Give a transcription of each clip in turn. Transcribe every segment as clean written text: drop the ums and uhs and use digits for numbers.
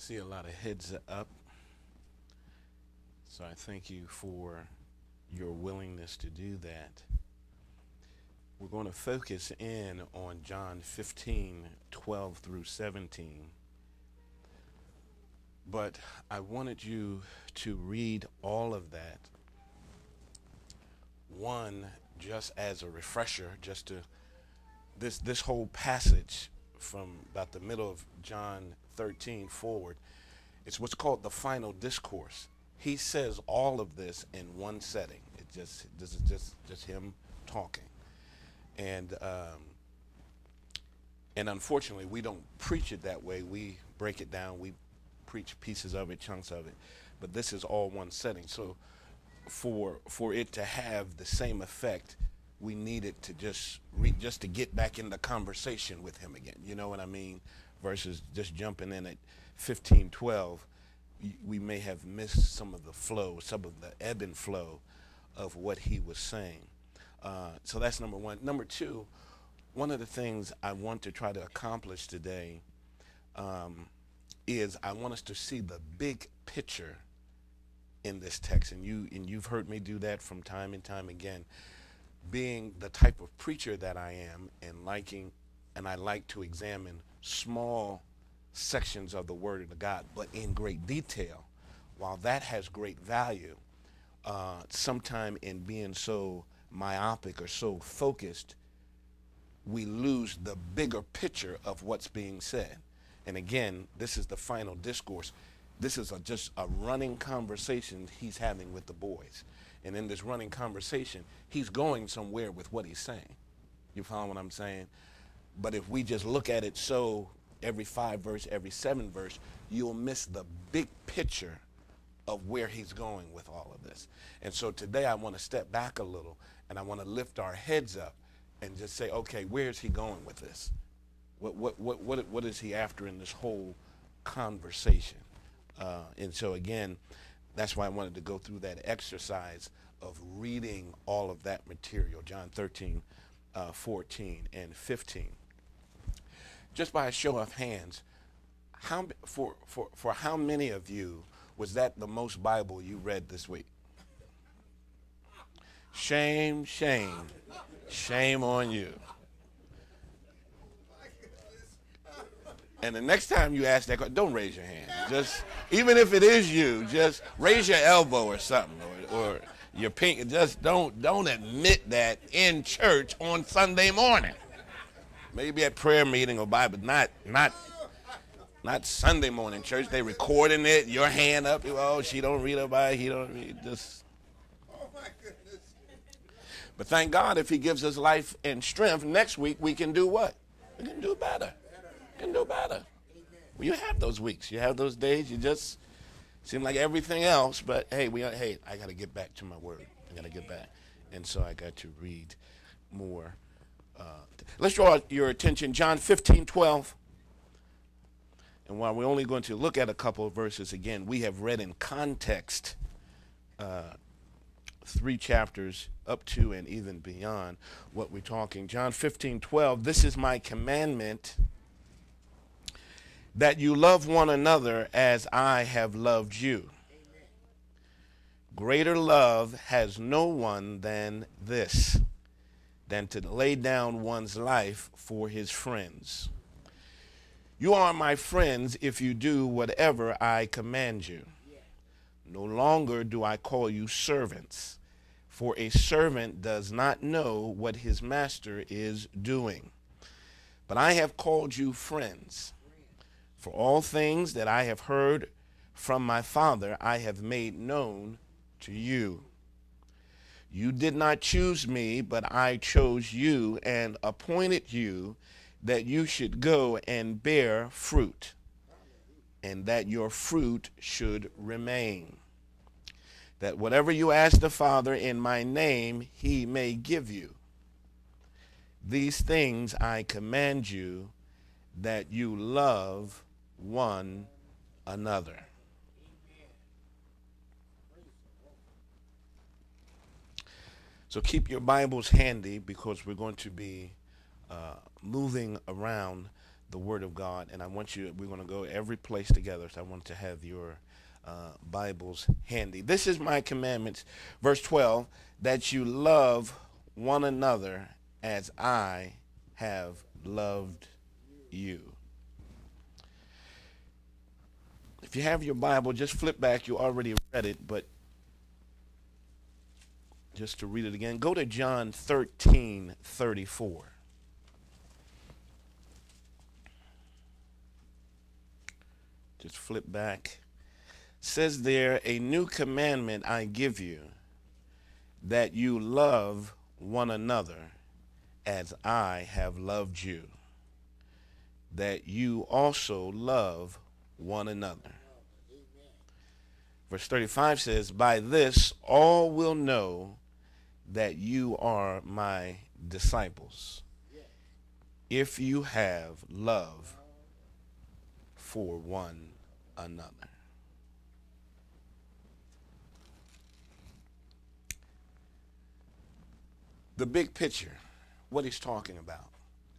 see a lot of heads up, so I thank you for your willingness to do that. We're going to focus in on John 15:12 through 17, but I wanted you to read all of that. One, just as a refresher, just to this whole passage from about the middle of John 13 forward, it's what's called the final discourse. He says all of this in one setting. This is just him talking, and unfortunately we don't preach it that way. We break it down. We preach pieces of it, chunks of it, but this is all one setting. So for it to have the same effect, we needed to just to get back in the conversation with him again. You know what I mean? Versus just jumping in at 15:12, we may have missed some of the flow, some of the ebb and flow of what he was saying. So that's number one. Number two, one of the things I want to try to accomplish today is I want us to see the big picture in this text, and you've heard me do that from time and time again. Being the type of preacher that I am, and I like to examine small sections of the Word of God, but in great detail. While that has great value, sometime in being so myopic or so focused, we lose the bigger picture of what's being said. And again, this is the final discourse. This is just a running conversation he's having with the boys. And in this running conversation, he's going somewhere with what he's saying. You follow what I'm saying? But if we just look at it so every 5 verse, every 7 verse, you'll miss the big picture of where he's going with all of this. And so today I want to step back a little, and I want to lift our heads up and just say, okay, where's he going with this? What is he after in this whole conversation? And so again, that's why I wanted to go through that exercise of reading all of that material, John 13, 14, and 15. Just by a show of hands, for how many of you was that the most Bible you read this week? Shame, shame, shame on you. And the next time you ask that question, don't raise your hand. Just, even if it is you, just raise your elbow or something, or your pink. Just don't admit that in church on Sunday morning. Maybe at prayer meeting or Bible, not Sunday morning church. They recording it. Your hand up. Oh, she don't read her Bible. He don't read. Just. Oh my goodness. But thank God, if He gives us life and strength, next week we can do what? We can do better. Can do better. Well, you have those weeks. You have those days. You just seem like everything else. But hey, I got to get back to my word. I got to get back, and so I got to read more. Let's draw your attention, John 15:12. And while we're only going to look at a couple of verses again, we have read in context 3 chapters up to and even beyond what we're talking. John 15:12. This is my commandment, that you love one another as I have loved you. Amen. Greater love has no one than this, than to lay down one's life for his friends. You are my friends if you do whatever I command you. No longer do I call you servants, for a servant does not know what his master is doing. But I have called you friends. For all things that I have heard from my Father, I have made known to you. You did not choose me, but I chose you and appointed you that you should go and bear fruit, and that your fruit should remain. That whatever you ask the Father in my name, He may give you. These things I command you, that you love one another. So keep your Bibles handy, because we're going to be moving around the Word of God. And we're going to go every place together. So I want to have your Bibles handy. This is my commandments, verse 12, that you love one another as I have loved you. If you have your Bible, just flip back. You already read it, but just to read it again, go to John 13:34. Just flip back. It says there, a new commandment I give you, that you love one another as I have loved you, that you also love one another. Verse 35 says, by this all will know that you are my disciples, if you have love for one another. The big picture, what he's talking about.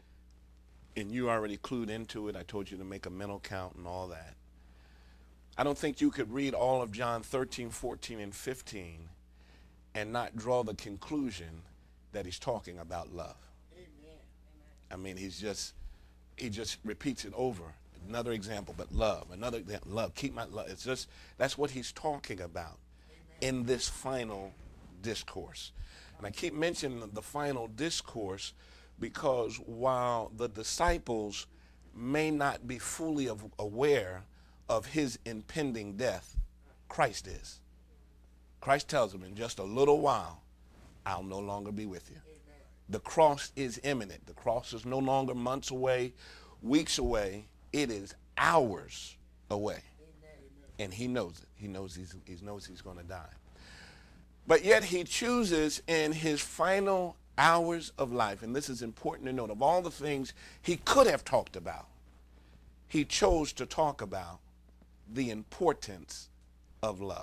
And you already clued into it. I told you to make a mental count and all that. I don't think you could read all of John 13, 14, and 15 and not draw the conclusion that he's talking about love. Amen. I mean, he just repeats it over. Another example, but love. Another example, love. Keep my love. It's just, that's what he's talking about. Amen. In this final discourse. And I keep mentioning the final discourse because while the disciples may not be fully aware of his impending death, Christ is. Christ tells them, in just a little while, I'll no longer be with you. Amen. The cross is imminent. The cross is no longer months away, weeks away. It is hours away. Amen. And he knows it. He knows he's going to die. But yet he chooses in his final hours of life, and this is important to note, of all the things he could have talked about, he chose to talk about the importance of love.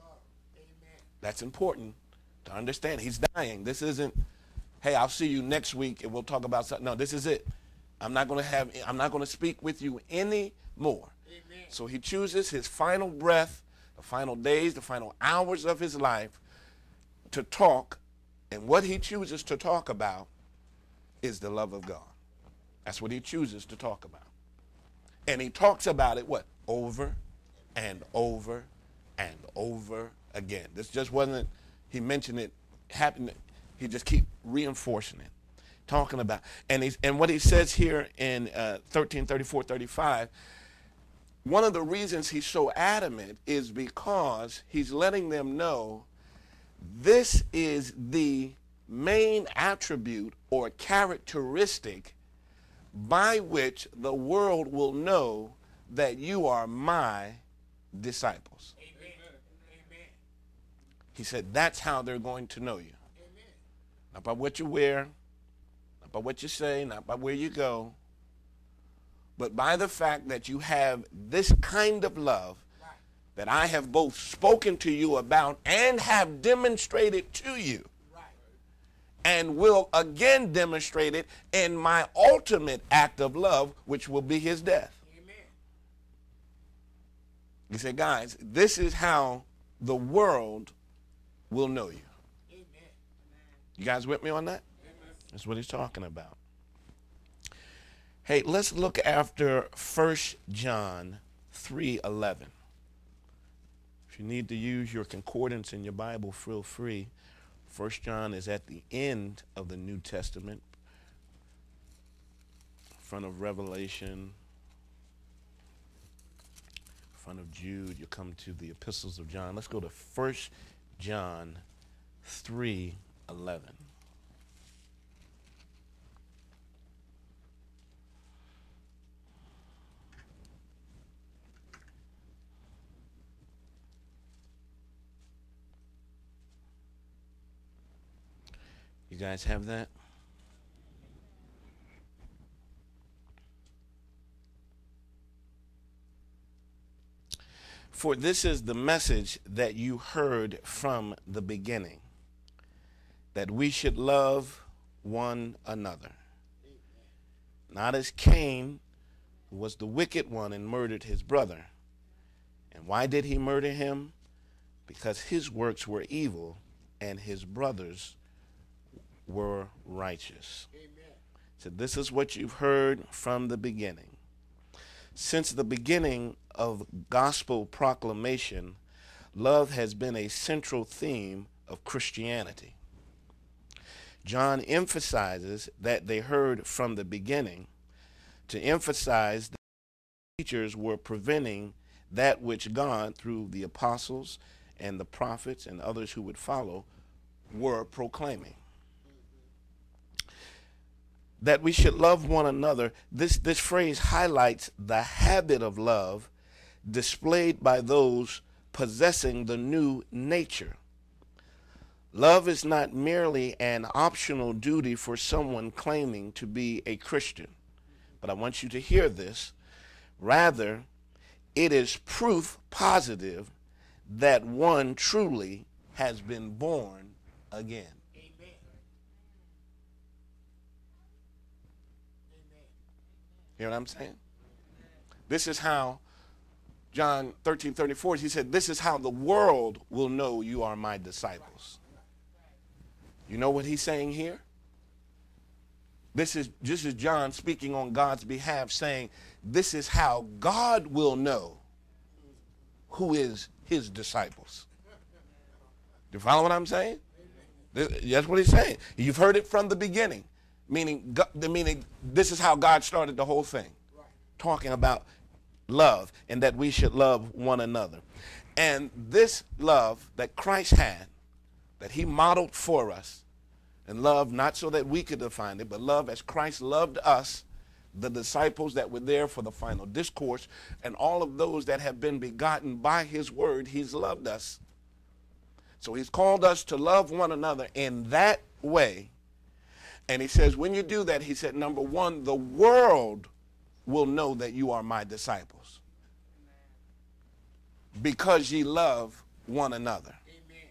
That's important to understand. He's dying. This isn't, hey, I'll see you next week and we'll talk about something. No, this is it. I'm not going to speak with you anymore. Amen. So he chooses his final breath, the final days, the final hours of his life to talk, and what he chooses to talk about is the love of God. That's what he chooses to talk about. And he talks about it, what? Over and over and over again. This just wasn't, he mentioned it, happened, he just keep reinforcing it, talking about, and what he says here in 13, 34, 35, one of the reasons he's so adamant is because he's letting them know this is the main attribute or characteristic by which the world will know that you are my disciples. Amen. Amen. He said that's how they're going to know you. Amen. Not by what you wear, not by what you say, not by where you go, but by the fact that you have this kind of love that I have both spoken to you about and have demonstrated to you, and will again demonstrate it in my ultimate act of love, which will be his death. Amen. He said, guys, this is how the world will know you. Amen. You guys with me on that? Amen. That's what he's talking about. Hey, let's look after 1 John 3:11. If you need to use your concordance in your Bible, feel free. 1 John is at the end of the New Testament, in front of Revelation, in front of Jude. You come to the epistles of John. Let's go to 1 John 3:11. You guys have that? For this is the message that you heard from the beginning, that we should love one another. Not as Cain, was the wicked one and murdered his brother. And why did he murder him? Because his works were evil and his brothers were righteous. Amen. So this is what you've heard from the beginning. Since the beginning of gospel proclamation, love has been a central theme of Christianity. John emphasizes that they heard from the beginning to emphasize that teachers were preventing that which God, through the apostles and the prophets and others who would follow, were proclaiming. That we should love one another. This phrase highlights the habit of love displayed by those possessing the new nature. Love is not merely an optional duty for someone claiming to be a Christian. But I want you to hear this. Rather, it is proof positive that one truly has been born again. Amen. Hear what I'm saying? This is how John 13:34, he said, this is how the world will know you are my disciples. You know what he's saying here? This is John speaking on God's behalf, saying this is how God will know who is his disciples. Do you follow what I'm saying? That's what he's saying. You've heard it from the beginning, meaning this is how God started the whole thing, talking about love and that we should love one another. And this love that Christ had, that he modeled for us, and love not so that we could define it, but love as Christ loved us, the disciples that were there for the final discourse, and all of those that have been begotten by his word, he's loved us. So he's called us to love one another in that way. And he says, when you do that, he said, number one, the world will know that you are my disciples because ye love one another. Amen.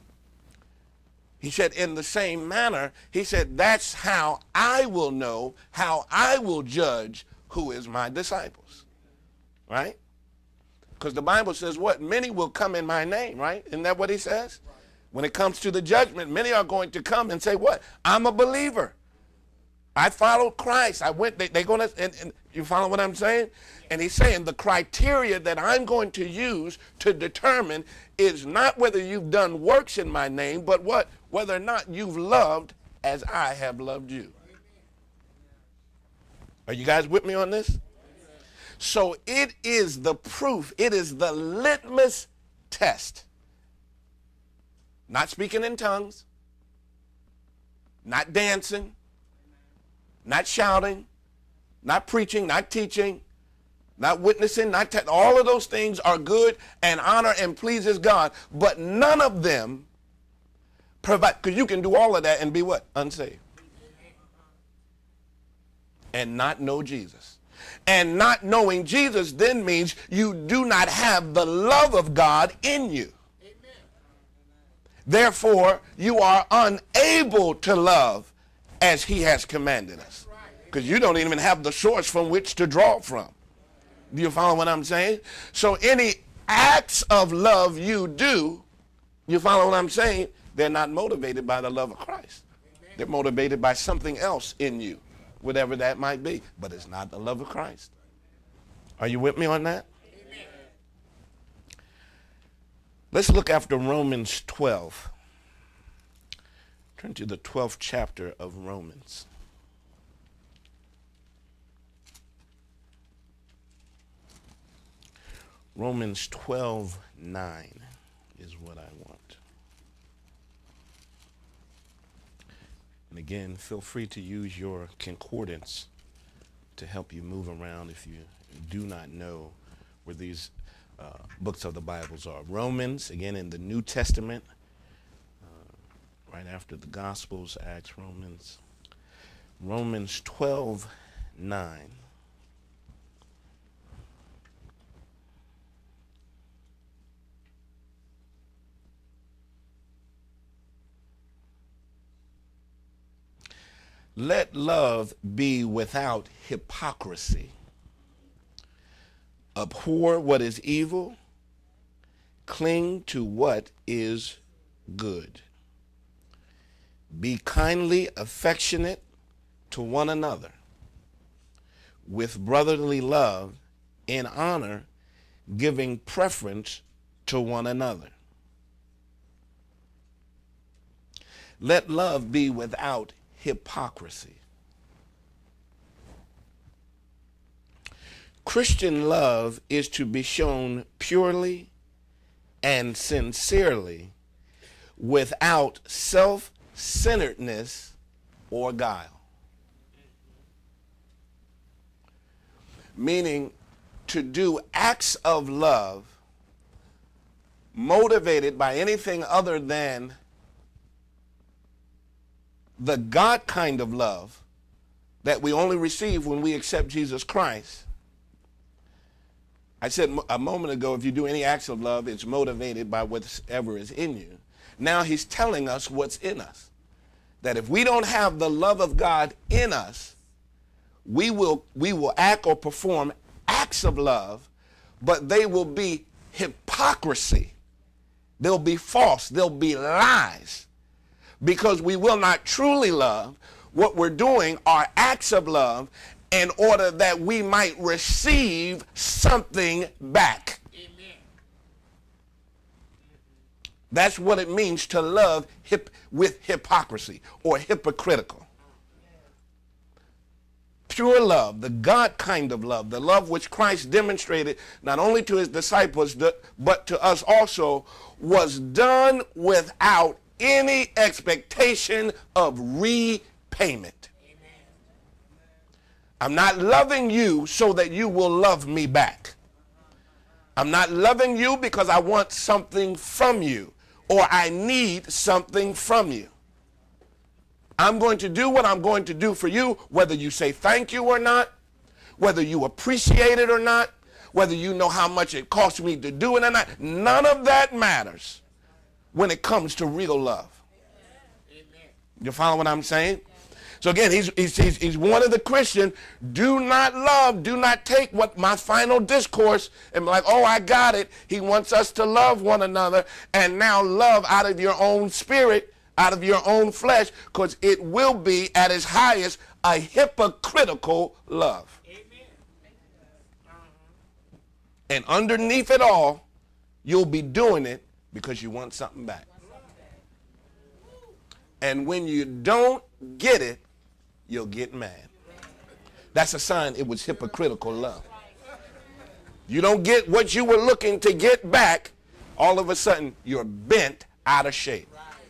He said, in the same manner, he said, that's how I will know, how I will judge who is my disciples. Right? Because the Bible says what? Many will come in my name, right? Isn't that what he says? Right. When it comes to the judgment, many are going to come and say what? I'm a believer. I followed Christ. I went, they're going to, and you follow what I'm saying? And he's saying the criteria that I'm going to use to determine is not whether you've done works in my name, but what? Whether or not you've loved as I have loved you. Are you guys with me on this? So it is the proof, it is the litmus test. Not speaking in tongues, not dancing, not shouting, not preaching, not teaching, not witnessing, all of those things are good and honor and pleases God, but none of them provide, because you can do all of that and be what? Unsaved. And not know Jesus. And not knowing Jesus then means you do not have the love of God in you. Amen. Therefore, you are unable to love as he has commanded us. Because you don't even have the source from which to draw from. Do you follow what I'm saying? So any acts of love you do, you follow what I'm saying? They're not motivated by the love of Christ. Amen. They're motivated by something else in you, whatever that might be. But it's not the love of Christ. Are you with me on that? Amen. Let's look after Romans 12. Turn to the 12th chapter of Romans. Romans 12:9 is what I want. And again, feel free to use your concordance to help you move around if you do not know where these books of the Bibles are. Romans, again, in the New Testament, right after the Gospels, Acts, Romans. Romans 12:9. Let love be without hypocrisy. Abhor what is evil. Cling to what is good. Be kindly affectionate to one another with brotherly love, in honor, giving preference to one another. Let love be without hypocrisy. Christian love is to be shown purely and sincerely, without self-centeredness or guile. Meaning to do acts of love motivated by anything other than the God kind of love that we only receive when we accept Jesus Christ. I said a moment ago, if you do any acts of love, it's motivated by whatever is in you. Now he's telling us what's in us. That if we don't have the love of God in us, we will act or perform acts of love, but they will be hypocrisy. They'll be false. They'll be lies. Because we will not truly love. What we're doing are acts of love in order that we might receive something back. Amen. That's what it means to love with hypocrisy or hypocritical. Pure love, the God kind of love, the love which Christ demonstrated not only to his disciples but to us also, was done without any expectation of repayment. I'm not loving you so that you will love me back. I'm not loving you because I want something from you or I need something from you. I'm going to do what I'm going to do for you, whether you say thank you or not, whether you appreciate it or not, whether you know how much it costs me to do it or not. None of that matters when it comes to real love. You follow what I'm saying? So again, he's warning the Christian, do not love, do not take what my final discourse and be like, oh, I got it. He wants us to love one another, and now love out of your own spirit, out of your own flesh, because it will be at its highest a hypocritical love. Amen. And underneath it all, you'll be doing it because you want something back. And when you don't get it, you'll get mad. That's a sign it was hypocritical love. You don't get what you were looking to get back, all of a sudden you're bent out of shape.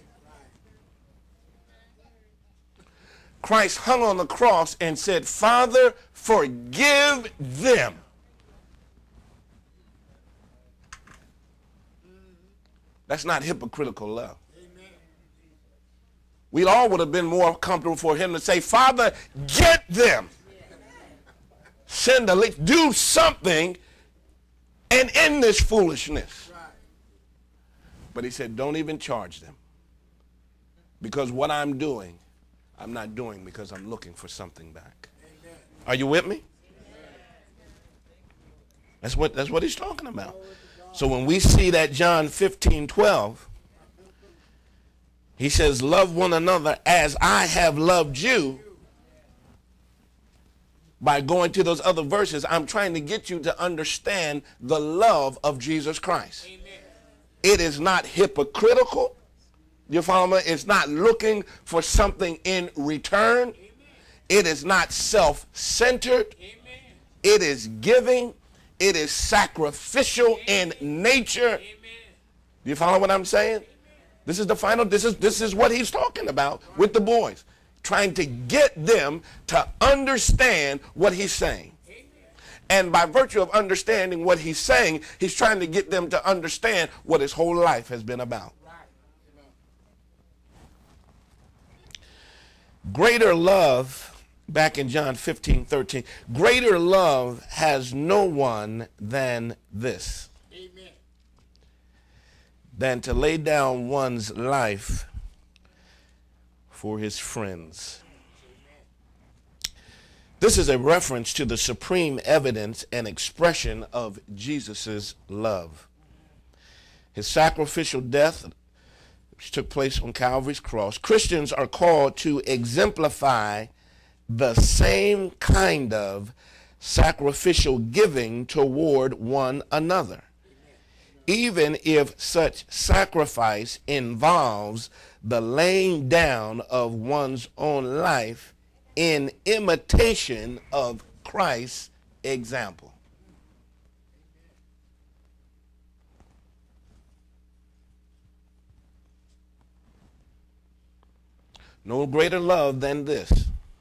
Christ hung on the cross and said, Father, forgive them. That's not hypocritical love. We all would have been more comfortable for him to say, Father, get them. Send a leak, do something and end this foolishness. But he said, don't even charge them. Because what I'm doing, I'm not doing because I'm looking for something back. Are you with me? That's what he's talking about. So when we see that John 15:12, he says, love one another as I have loved you. By going to those other verses, I'm trying to get you to understand the love of Jesus Christ. Amen. It is not hypocritical. You follow me? It's not looking for something in return. Amen. It is not self-centered. Amen. It is giving. It is sacrificial in nature. Amen. You follow what I'm saying? This is the final, this is what he's talking about with the boys. Trying to get them to understand what he's saying. And by virtue of understanding what he's saying, he's trying to get them to understand what his whole life has been about. Greater love, back in John 15:13, greater love has no one than this. Than to lay down one's life for his friends. This is a reference to the supreme evidence and expression of Jesus's love. His sacrificial death, which took place on Calvary's cross. Christians are called to exemplify the same kind of sacrificial giving toward one another, even if such sacrifice involves the laying down of one's own life in imitation of Christ's example. No greater love than this,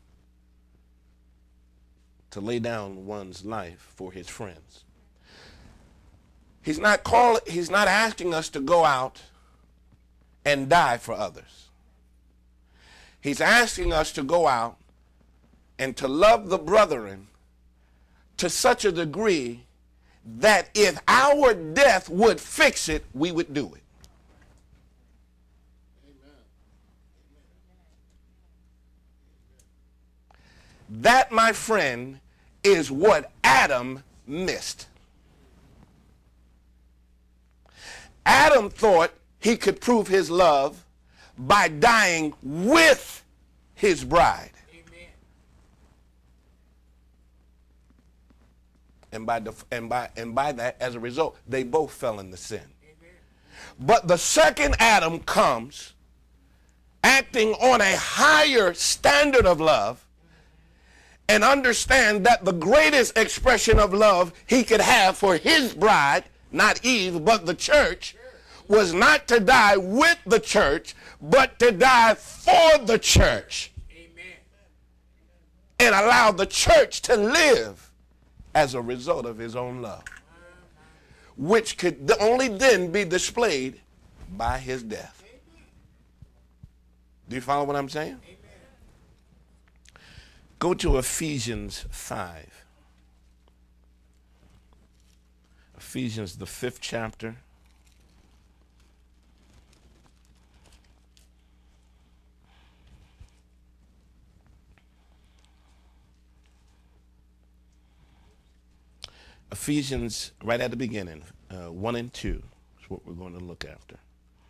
to lay down one's life for his friends. He's not asking us to go out and die for others. He's asking us to go out and to love the brethren to such a degree that if our death would fix it, we would do it. That, my friend, is what Adam missed. Adam thought he could prove his love by dying with his bride. Amen. And by that, as a result, they both fell into sin. Amen. But the second Adam comes acting on a higher standard of love, and understand that the greatest expression of love he could have for his bride, not Eve, but the church, was not to die with the church, but to die for the church. Amen. And allow the church to live as a result of his own love, which could only then be displayed by his death. Do you follow what I'm saying? Go to Ephesians 5. Ephesians, the 5th chapter. Ephesians, right at the beginning, 1 and 2 is what we're going to look after.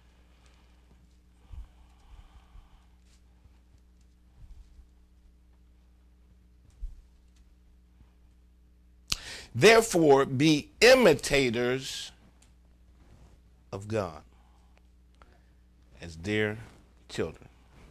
Therefore, be imitators of God as dear children.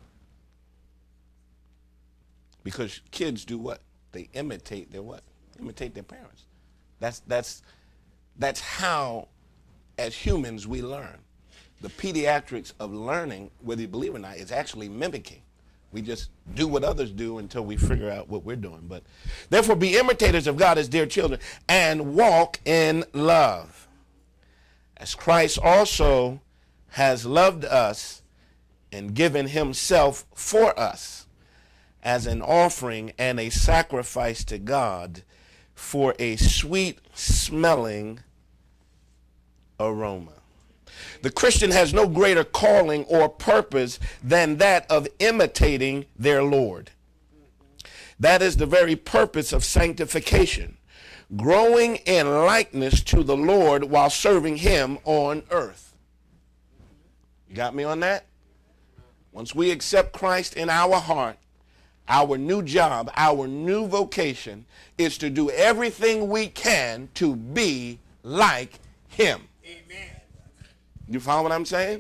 Because kids do what? They imitate their what? Imitate their parents. That's how, as humans, we learn. The pediatrics of learning, whether you believe it or not, is actually mimicking. We just do what others do until we figure out what we're doing. But therefore, be imitators of God as dear children, and walk in love, as Christ also has loved us and given himself for us as an offering and a sacrifice to God for a sweet-smelling aroma. The Christian has no greater calling or purpose than that of imitating their Lord. That is the very purpose of sanctification, growing in likeness to the Lord while serving him on earth. You got me on that? Once we accept Christ in our heart, our new job, our new vocation is to do everything we can to be like him. Amen. You follow what I'm saying?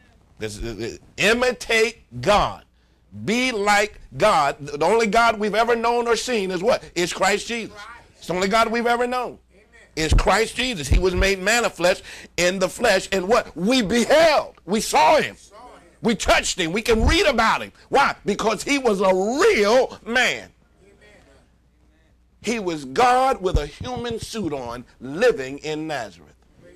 Imitate God. Be like God. The only God we've ever known or seen is what? Is Christ Jesus. It's the only God we've ever known. Is Christ Jesus. He was made manifest in the flesh, and what? We beheld. We saw him. We touched him. We can read about him. Why? Because he was a real man. He was God with a human suit on, living in Nazareth.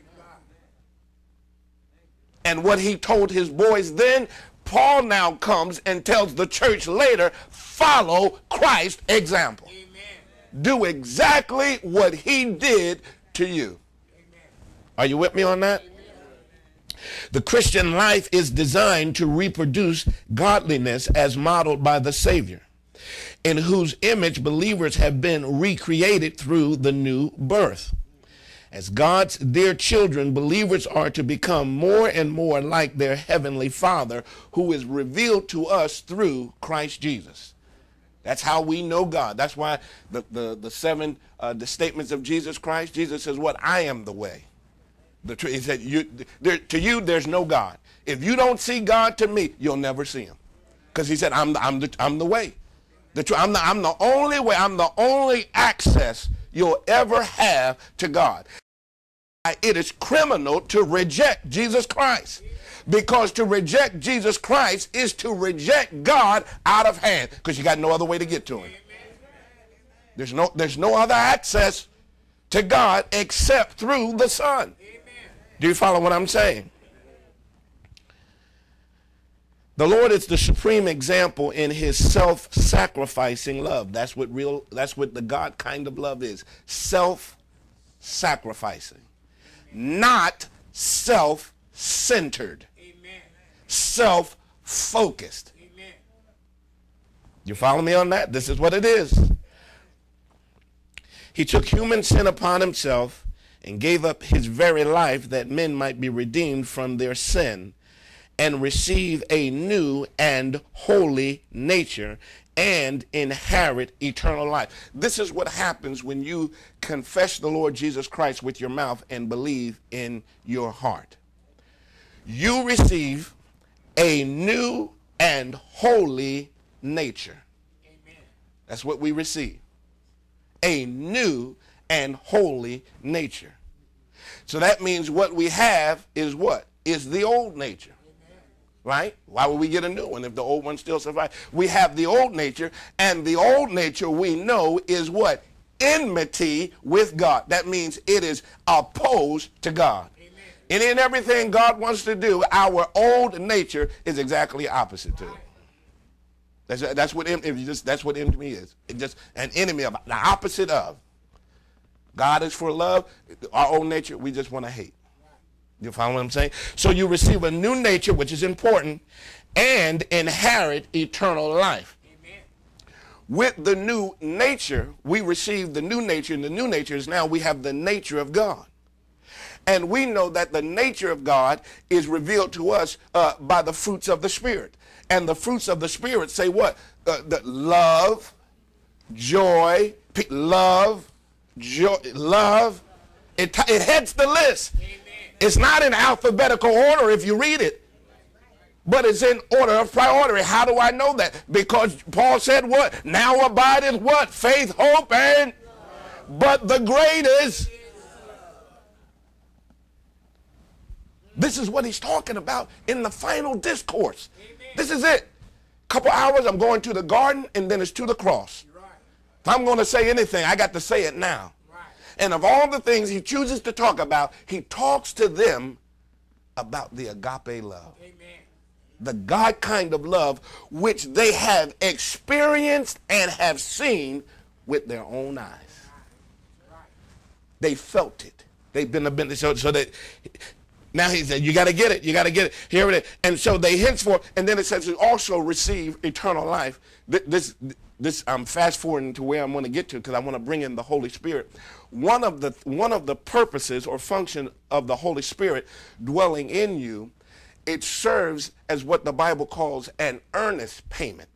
And what he told his boys then, Paul now comes and tells the church later, follow Christ's example. Amen. Do exactly what he did to you. Amen. Are you with me on that? Amen. The Christian life is designed to reproduce godliness as modeled by the Savior. in whose image believers have been recreated through the new birth. As God's dear children, believers are to become more and more like their heavenly Father, who is revealed to us through Christ Jesus. That's how we know God. That's why the seven the statements of Jesus Christ, Jesus says, what? I am the way. He said, to you, there's no God. If you don't see God, to me, you'll never see him. Because he said, I'm the way. I'm the only way. I'm the only access you'll ever have to God. It is criminal to reject Jesus Christ, because to reject Jesus Christ is to reject God out of hand, because you got no other way to get to him. There's no other access to God except through the Son. Do you follow what I'm saying? The Lord is the supreme example in his self-sacrificing love. That's what the God kind of love is. Self-sacrificing. Not self-centered. Self-focused. You follow me on that? This is what it is. He took human sin upon himself and gave up his very life that men might be redeemed from their sin and receive a new and holy nature and inherit eternal life. This is what happens when you confess the Lord Jesus Christ with your mouth and believe in your heart. You receive a new and holy nature. Amen. That's what we receive. A new and holy nature. So that means what we have is what? Is the old nature. Right? Why would we get a new one if the old one still survives? We have the old nature, and the old nature we know is what? Enmity with God. That means it is opposed to God. Amen. Any and everything God wants to do, our old nature is exactly opposite to it. That's what enemy is. It's just an enemy of the opposite of. God is for love. Our old nature, we just want to hate. You follow what I'm saying? So you receive a new nature, which is important, and inherit eternal life. Amen. With the new nature, we receive the new nature, and the new nature is now we have the nature of God. And we know that the nature of God is revealed to us by the fruits of the Spirit. And the fruits of the Spirit say what? The love, joy, love, joy, love. It heads the list. Amen. It's not in alphabetical order if you read it, but it's in order of priority. How do I know that? Because Paul said what? Now abideth what? Faith, hope, and but the greatest. This is what he's talking about in the final discourse. This is it. Couple hours, I'm going to the garden, and then it's to the cross. If I'm going to say anything, I got to say it now. And of all the things he chooses to talk about, he talks to them about the agape love. Amen. The God kind of love which they have experienced and have seen with their own eyes. Right. They felt it. They've been so that now he said, you got to get it. You got to get it. Here it is. And so they henceforth, and then it says you also receive eternal life. This I'm fast forwarding to where I'm going to get to because I want to bring in the Holy Spirit. One of the purposes or function of the Holy Spirit dwelling in you, it serves as what the Bible calls an earnest payment.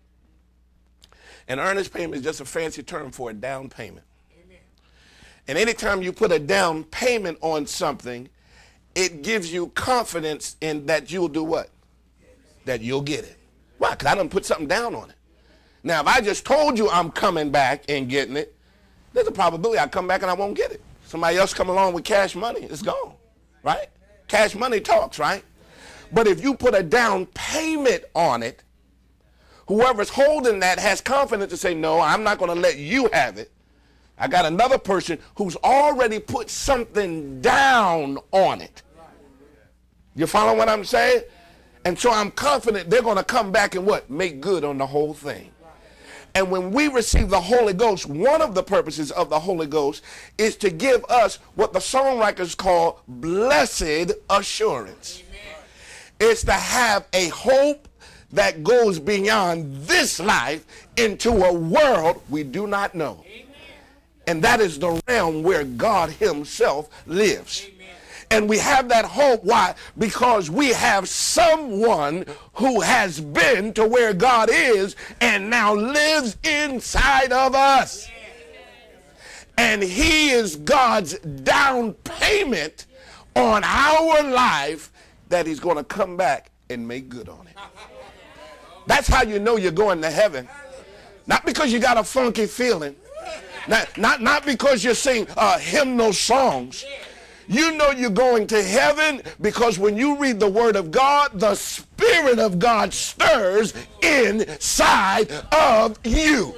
An earnest payment is just a fancy term for a down payment. Amen. And anytime you put a down payment on something, it gives you confidence in that you'll do what? That you'll get it. Why? Because I done put something down on it. Now, if I just told you I'm coming back and getting it, there's a probability I come back and I won't get it. Somebody else come along with cash money, it's gone, right? Cash money talks, right? But if you put a down payment on it, whoever's holding that has confidence to say, no, I'm not going to let you have it. I got another person who's already put something down on it. You follow what I'm saying? And so I'm confident they're going to come back and what? Make good on the whole thing. And when we receive the Holy Ghost, one of the purposes of the Holy Ghost is to give us what the songwriters call blessed assurance. Amen. It's to have a hope that goes beyond this life into a world we do not know. And that is the realm where God himself lives. And we have that hope. Why? Because we have someone who has been to where God is and now lives inside of us. And he is God's down payment on our life that he's going to come back and make good on it. That's how you know you're going to heaven. Not because you got a funky feeling. Not because you sing hymnal songs. You know you're going to heaven because when you read the word of God, the Spirit of God stirs inside of you.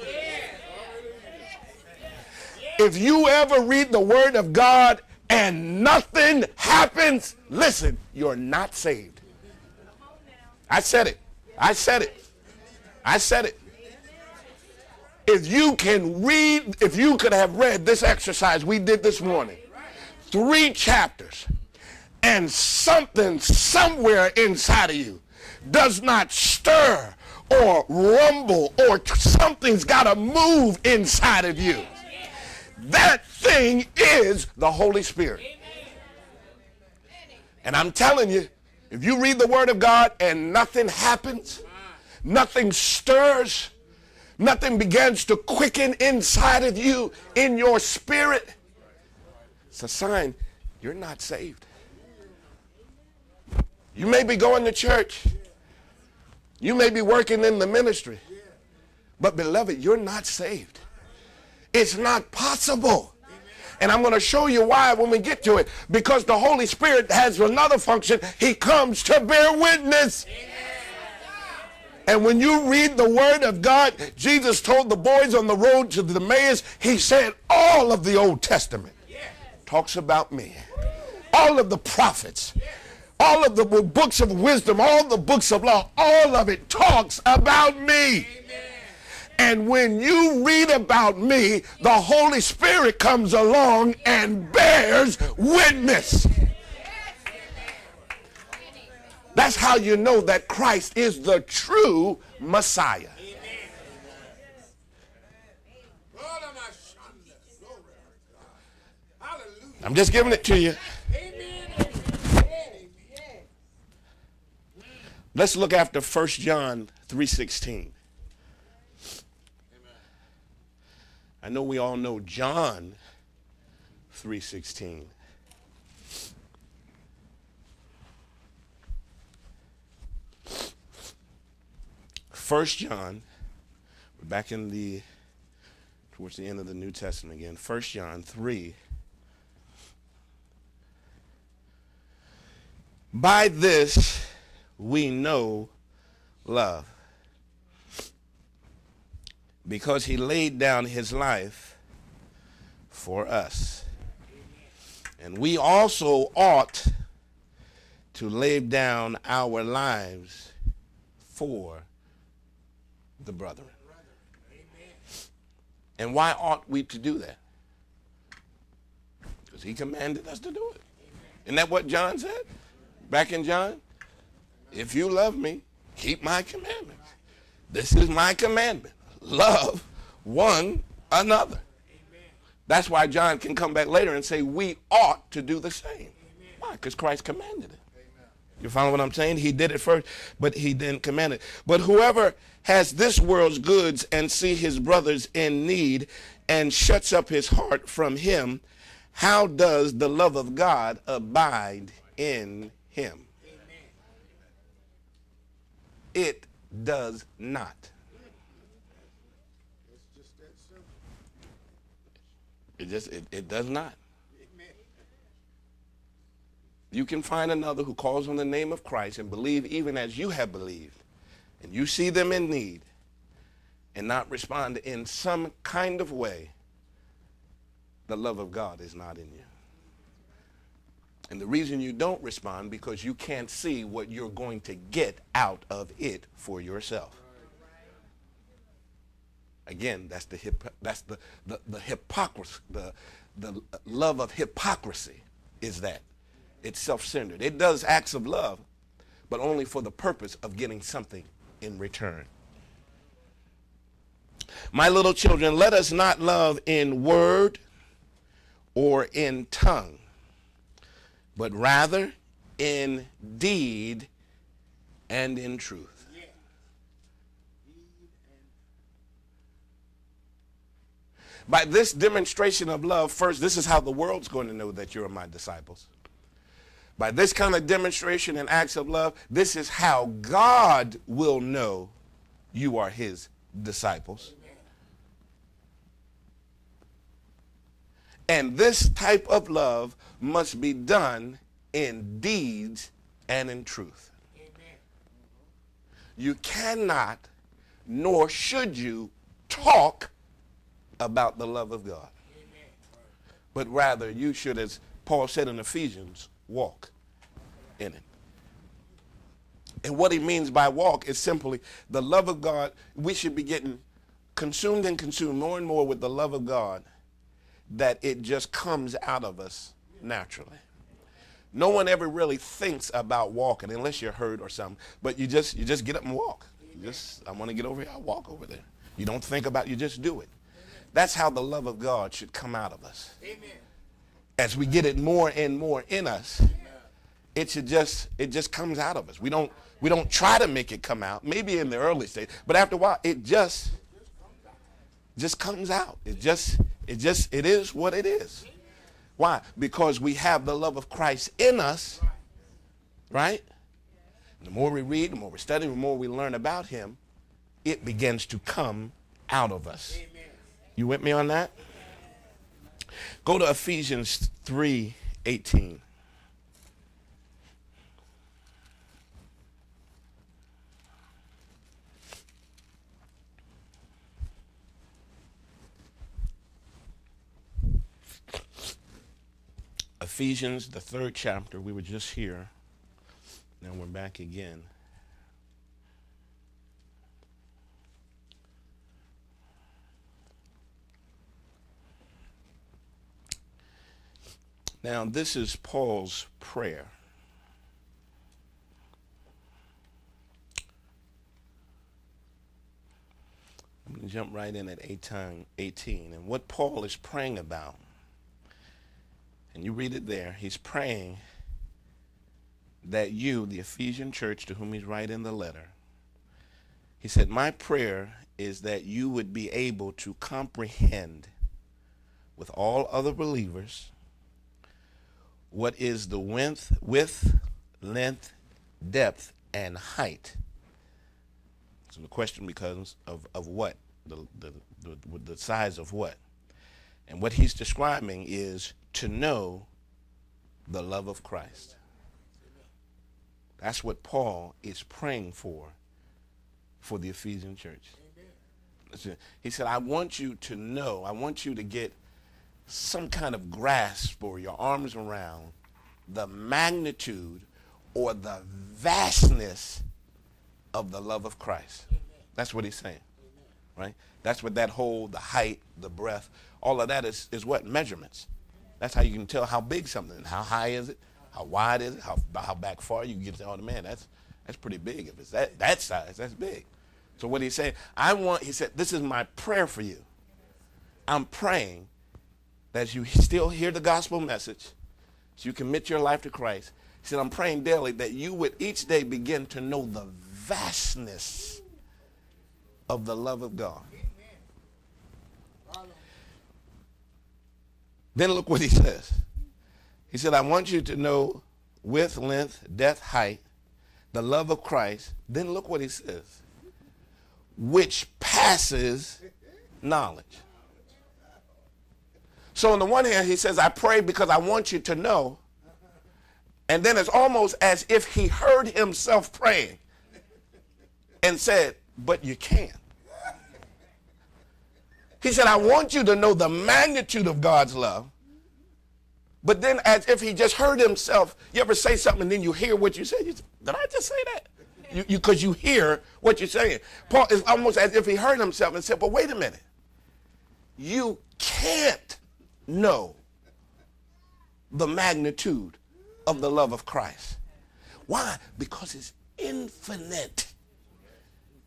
If you ever read the word of God and nothing happens, listen, you're not saved. I said it. I said it. I said it. If you can read, if you could have read this exercise we did this morning, 3 chapters, and something somewhere inside of you does not stir or rumble or something's got to move inside of you, that thing is the Holy Spirit. And I'm telling you, if you read the Word of God and nothing happens, nothing stirs, nothing begins to quicken inside of you in your spirit, it's a sign you're not saved. You may be going to church. You may be working in the ministry. But beloved, you're not saved. It's not possible. And I'm going to show you why when we get to it. Because the Holy Spirit has another function. He comes to bear witness. And when you read the word of God, Jesus told the boys on the road to Emmaus, he said all of the Old Testament talks about me. All of the prophets, all of the books of wisdom, all the books of law, all of it talks about me. And when you read about me, the Holy Spirit comes along and bears witness. That's how you know that Christ is the true Messiah. I'm just giving it to you. Let's look after 1 John 3:16. I know we all know John 3:16. First John, we're back in towards the end of the New Testament again. 1 John 3. By this we know love, because he laid down his life for us. And we also ought to lay down our lives for the brethren. And why ought we to do that? Because he commanded us to do it. Isn't that what John said? Back in John, if you love me, keep my commandments. This is my commandment. Love one another. That's why John can come back later and say we ought to do the same. Why? Because Christ commanded it. You follow what I'm saying? He did it first, but he then commanded. But whoever has this world's goods and see his brothers in need and shuts up his heart from him, how does the love of God abide in him? It does not. It does not. You can find another who calls on the name of Christ and believe even as you have believed, and you see them in need and not respond in some kind of way, the love of God is not in you. And the reason you don't respond because you can't see what you're going to get out of it for yourself. Again, that's the hypocrisy. The love of hypocrisy is that. It's self-centered. It does acts of love, but only for the purpose of getting something in return. My little children, let us not love in word or in tongue, but rather in deed and in truth. By this demonstration of love, first, this is how the world's going to know that you're my disciples. By this kind of demonstration and acts of love, this is how God will know you are his disciples. And this type of love must be done in deeds and in truth. Amen. You cannot, nor should you, talk about the love of God. Amen. But rather you should, as Paul said in Ephesians, walk in it. And what he means by walk is simply the love of God. We should be getting consumed and consumed more and more with the love of God, that it just comes out of us naturally. No one ever really thinks about walking unless you're hurt or something, but you just get up and walk. I want to get over here, I'll walk over there. You don't think about it, you just do it. That's how the love of God should come out of us. Amen. As we get it more and more in us, it just comes out of us. We don't try to make it come out, maybe in the early stage, but after a while it just comes out. It is what it is. Why? Because we have the love of Christ in us, right? The more we read, the more we study, the more we learn about him, it begins to come out of us. You with me on that? Go to Ephesians 3:18. Ephesians, the 3rd chapter. We were just here. Now we're back again. Now, this is Paul's prayer. I'm going to jump right in at 18. And what Paul is praying about, and you read it there, he's praying that you, the Ephesian church to whom he's writing the letter, he said, my prayer is that you would be able to comprehend with all other believers what is the width, length, depth, and height. So the question becomes of what? The size of what? And what he's describing is to know the love of Christ. That's what Paul is praying for the Ephesian church. Amen. He said, I want you to know, I want you to get some kind of grasp or your arms around the magnitude or the vastness of the love of Christ. Amen. That's what he's saying. Amen. Right? That's what that whole, the height, the breadth, all of that is what? Measurements. That's how you can tell how big something is. How high is it? How wide is it? How back far you can get to, oh man, that's pretty big. If it's that size, that's big. So what he's saying, he said, this is my prayer for you. I'm praying that you still hear the gospel message, so you commit your life to Christ. He said, I'm praying daily that you would each day begin to know the vastness of the love of God. Then look what he says. He said, I want you to know width, length, depth, height, the love of Christ. Then look what he says. Which passes knowledge. So on the one hand, he says, I pray because I want you to know. And then it's almost as if he heard himself praying and said, but you can't. He said, I want you to know the magnitude of God's love. But then as if he just heard himself, you ever say something and then you hear what you said? You say, did I just say that? Because you hear what you're saying. Paul is almost as if he heard himself and said, but wait a minute. You can't know the magnitude of the love of Christ. Why? Because it's infinite.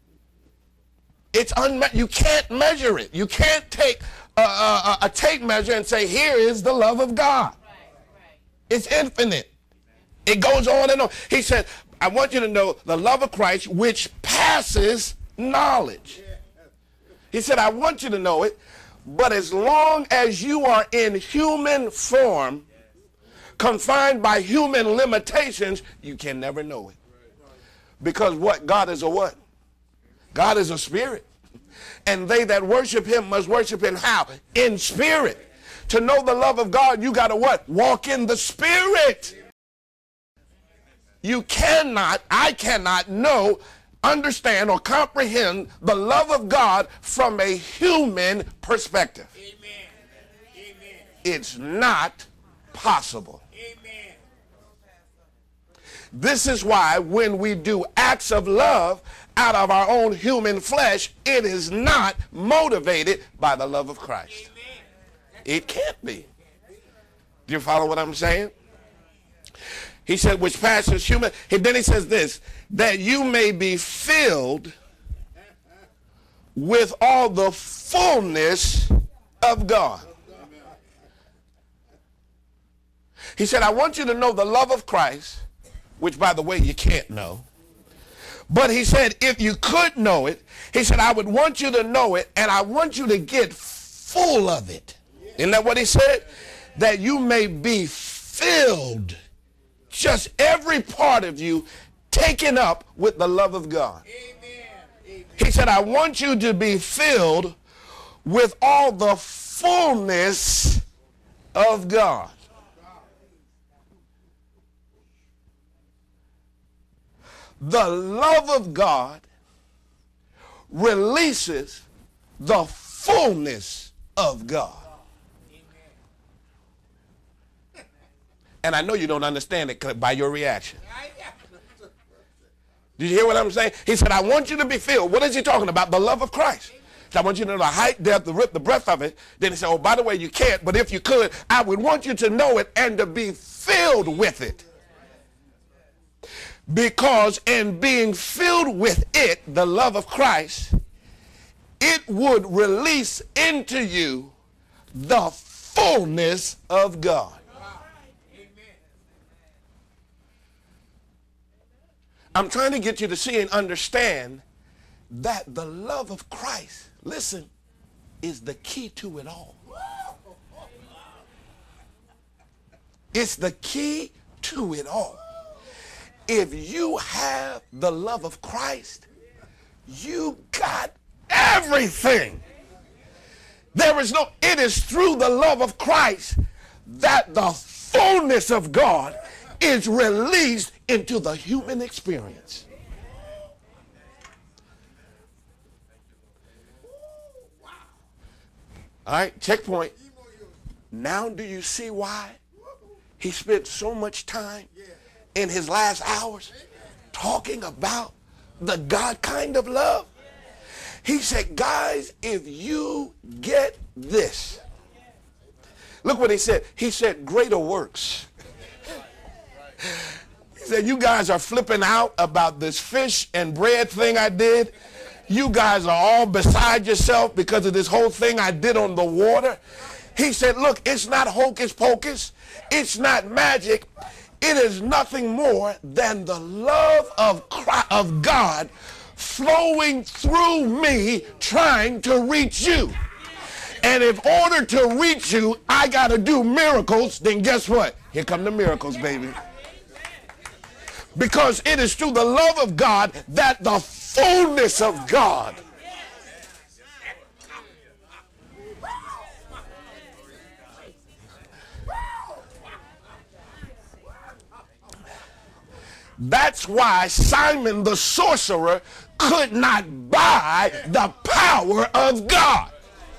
You can't measure it. You can't take a tape measure and say, here is the love of God. It's infinite. It goes on and on. He said, I want you to know the love of Christ, which passes knowledge. He said, I want you to know it, but as long as you are in human form, confined by human limitations, you can never know it. Because what? God is a what? God is a spirit. And they that worship him must worship him how? In spirit. To know the love of God, you got to what? Walk in the spirit. You cannot, I cannot know, understand, or comprehend the love of God from a human perspective. Amen. Amen. It's not possible. Amen. This is why when we do acts of love out of our own human flesh, it is not motivated by the love of Christ. Amen. It can't be. Do you follow what I'm saying? He said, which passes human. Then he says this, that you may be filled with all the fullness of God. He said, I want you to know the love of Christ, which, by the way, you can't know. But he said, if you could know it, he said, I would want you to know it, and I want you to get full of it. Isn't that what he said? That you may be filled. Just every part of you taken up with the love of God. Amen. He said, I want you to be filled with all the fullness of God. The love of God releases the fullness of God. And I know you don't understand it by your reaction. Did you hear what I'm saying? He said, I want you to be filled. What is he talking about? The love of Christ. So I want you to know the height, depth, the width, the breadth of it. Then he said, oh, by the way, you can't, but if you could, I would want you to know it and to be filled with it. Because in being filled with it, the love of Christ, it would release into you the fullness of God. I'm trying to get you to see and understand that the love of Christ, listen, is the key to it all. It's the key to it all. If you have the love of Christ, you got everything. It is through the love of Christ that the fullness of God is released into the human experience. All right, checkpoint. Now do you see why he spent so much time in his last hours talking about the God kind of love? He said, guys, if you get this, look what he said. He said, greater works. He said, you guys are flipping out about this fish and bread thing I did. You guys are all beside yourself because of this whole thing I did on the water. He said, look, it's not hocus pocus. It's not magic. It is nothing more than the love of God flowing through me, trying to reach you. And in order to reach you, I got to do miracles. Then guess what? Here come the miracles, baby. Because it is through the love of God that the fullness of God . That's why Simon the sorcerer could not buy the power of God.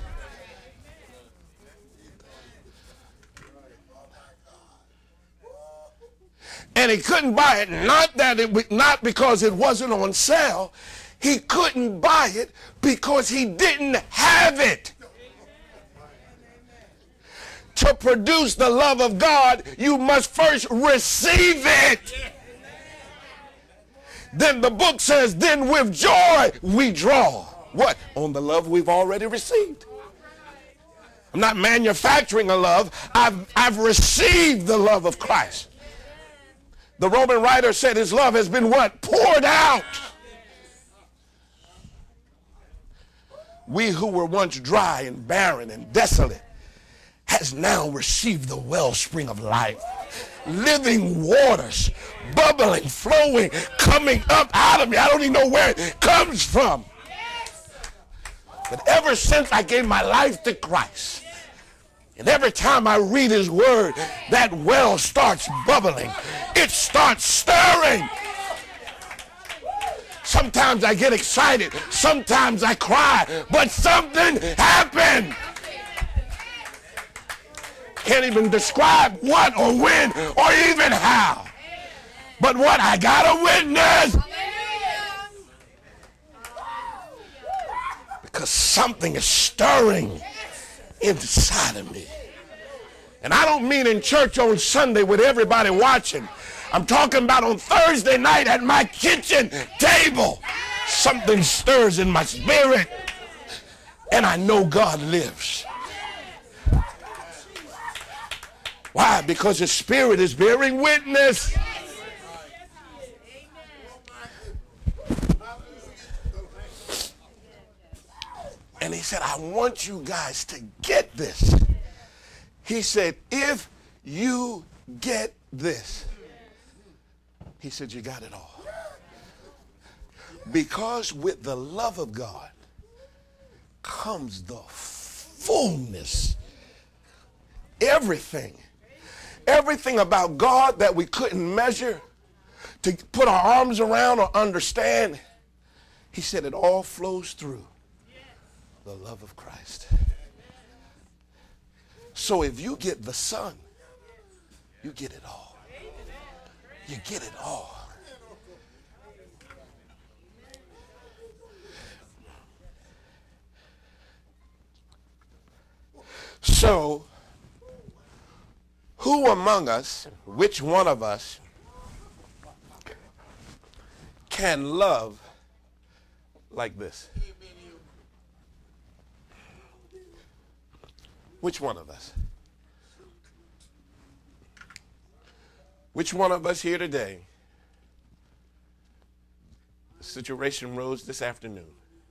And he couldn't buy it, not because it wasn't on sale. He couldn't buy it because he didn't have it. To produce the love of God, you must first receive it. Then the book says, then with joy we draw. What? On the love we've already received. I'm not manufacturing a love. I've received the love of Christ. The Roman writer said his love has been what? Poured out. We who were once dry and barren and desolate has now received the wellspring of life. Living waters, bubbling, flowing, coming up out of me. I don't even know where it comes from. But ever since I gave my life to Christ, and every time I read his word, that well starts bubbling. It starts stirring. Sometimes I get excited. Sometimes I cry. But something happened. Can't even describe what or when or even how. But what? I got a witness. Because something is stirring inside of me. And I don't mean in church on Sunday with everybody watching. I'm talking about on Thursday night at my kitchen table. Something stirs in my spirit. And I know God lives. Why? Because his spirit is bearing witness. And he said, I want you guys to get this. He said, if you get this, he said, you got it all. Because with the love of God comes the fullness. Everything about God that we couldn't measure, to put our arms around or understand, he said it all flows through the love of Christ. So if you get the Son, you get it all. You get it all. So, who among us, which one of us, can love like this? Which one of us? Which one of us here today, the situation rose this afternoon,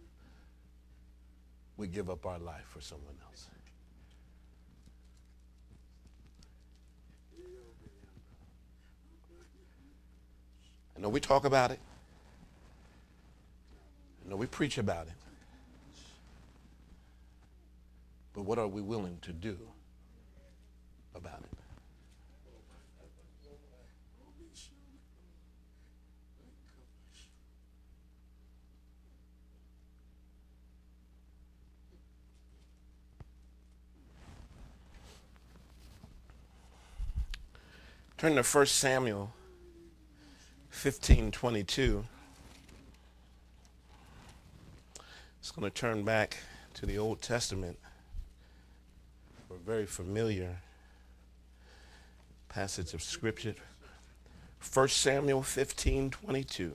would give up our life for someone else? I know we talk about it. I know we preach about it. But what are we willing to do about it? Turn to 1 Samuel 15:22. It's going to turn back to the Old Testament. A very familiar passage of Scripture. 1 Samuel 15:22.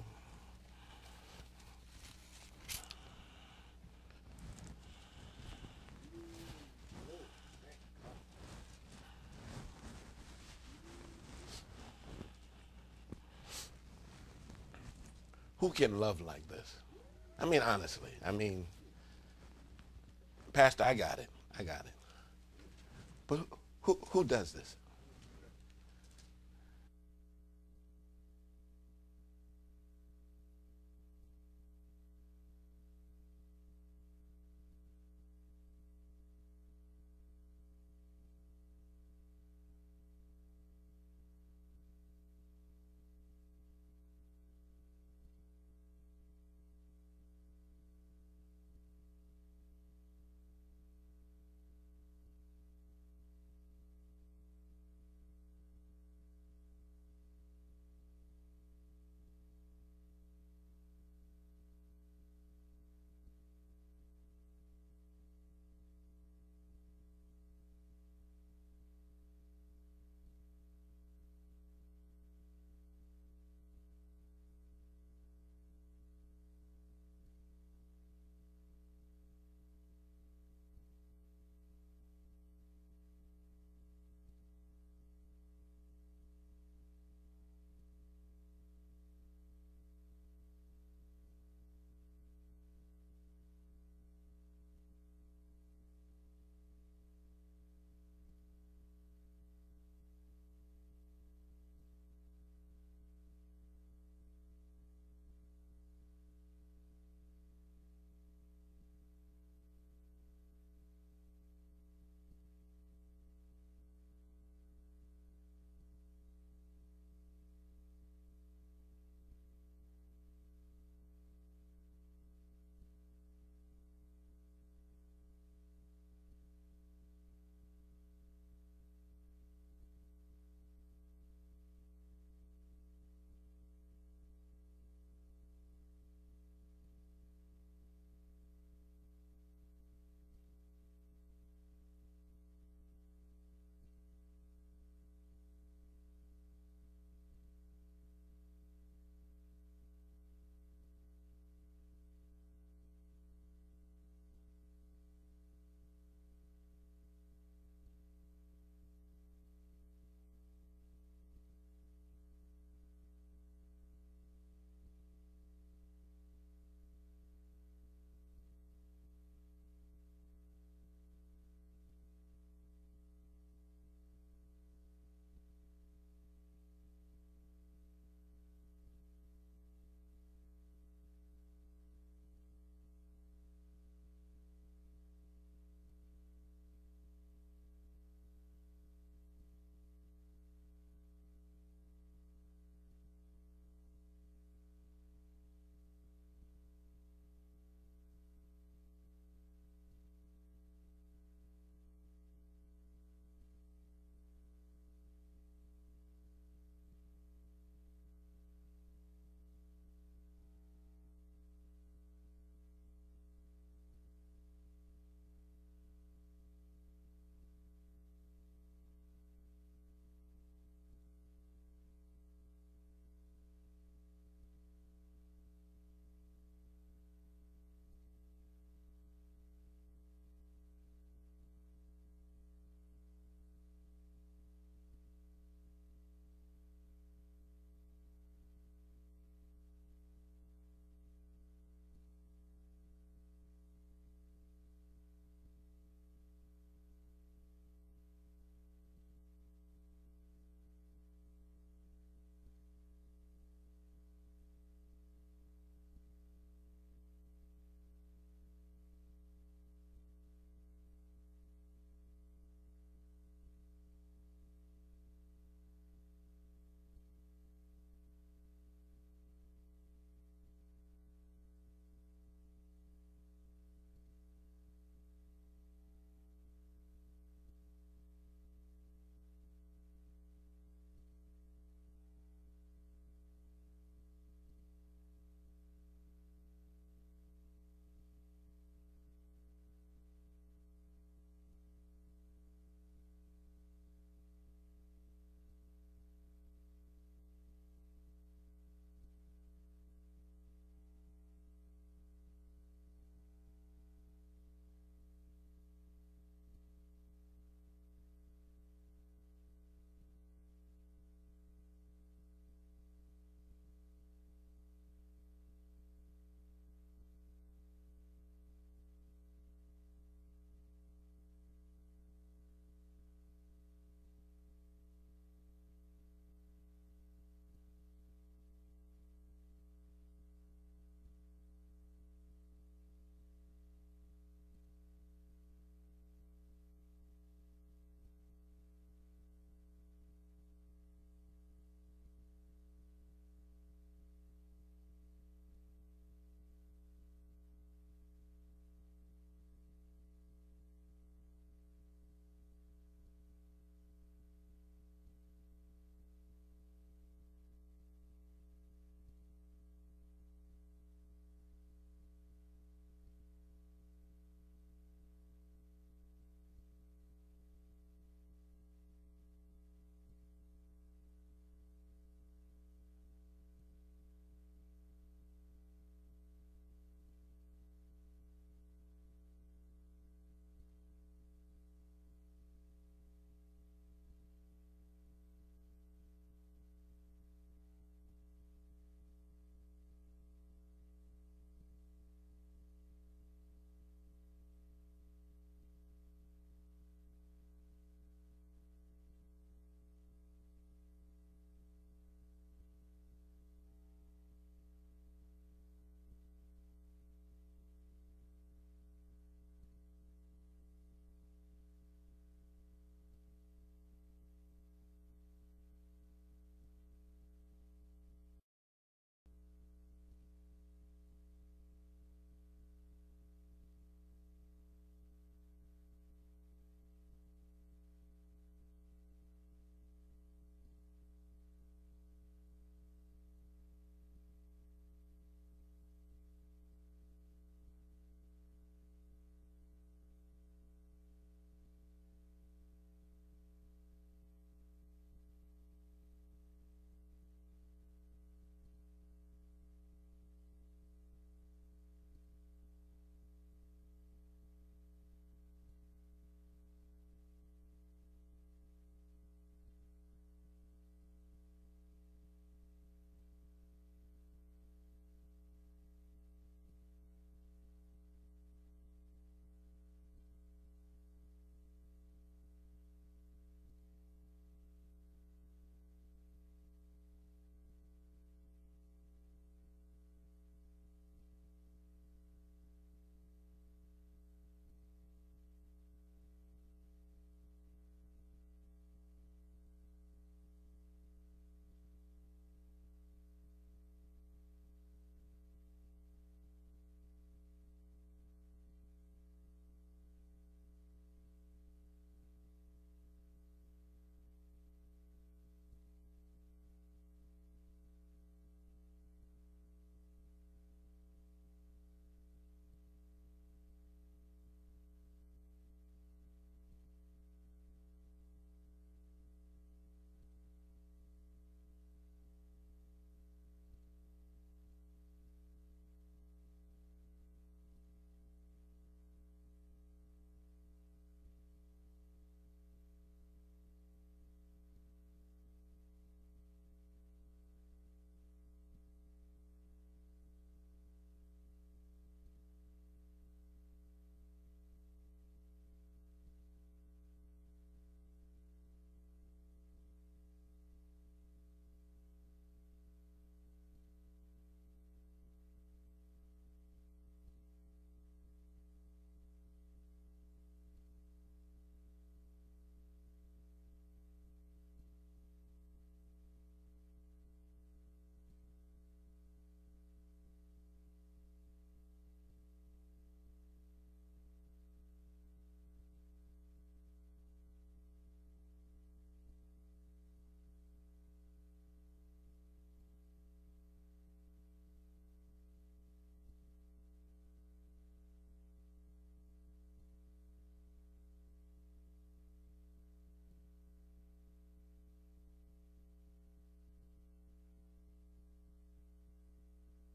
Who can love like this? I mean, honestly. I mean, Pastor, I got it. But who does this?